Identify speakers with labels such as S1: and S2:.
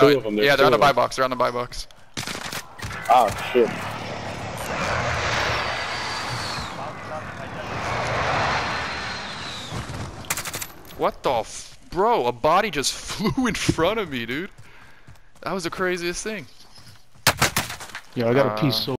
S1: two of them.
S2: Yeah, they're on the buy box. They're on the buy box.
S1: Oh shit.
S2: What the f... Bro, a body just flew in front of me, dude. That was the craziest thing.
S3: Yo, I got a piece so